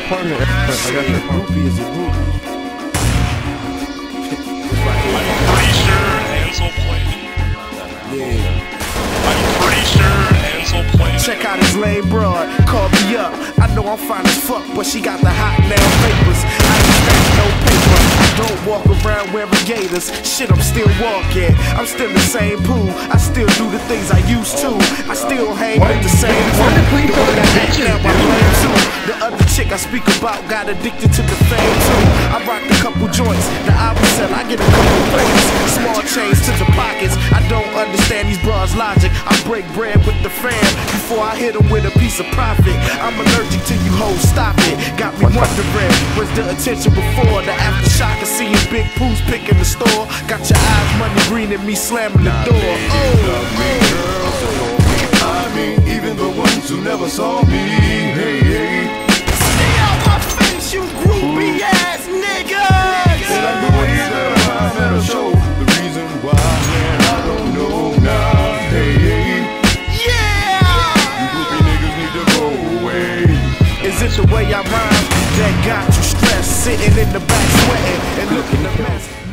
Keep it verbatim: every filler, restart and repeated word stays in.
apartment. I got your apartment. Is a groupie. I'm pretty sure Ansel played. Yeah. I'm pretty sure Ansel played. Check out his lame broad, call me up. I know I'm fine as fuck, but she got the hot nail papers. I ain't got no paper. I don't walk around wearing gators. Shit, I'm still walking. I'm still the same pool. I still do the things I used to. I still hang with the same crew. The one that hang now I blame too. The other chick I speak about got addicted to the fame too. I rock a couple joints. The album sell, I get a couple points. Small change to the pockets. I don't understand these bras' logic. I break bread with the fam before I hit them with a piece of profit. I'm allergic to you hoes, stop it. Got me wondering, where's the attention before the aftershock of seeing big poos picking the store? Got your eyes money green and me slamming the door. Oh, oh. I mean, even the ones who never saw me. Hey, hey. Stay out my face, you groupie ass niggas. They like the way that I'm at a show. The reason why, man, I don't know now. Hey, hey. Yeah. You groupie niggas need to go away. Is it the way I rhyme that got you stressed? Sitting in the back sweating and looking a mess.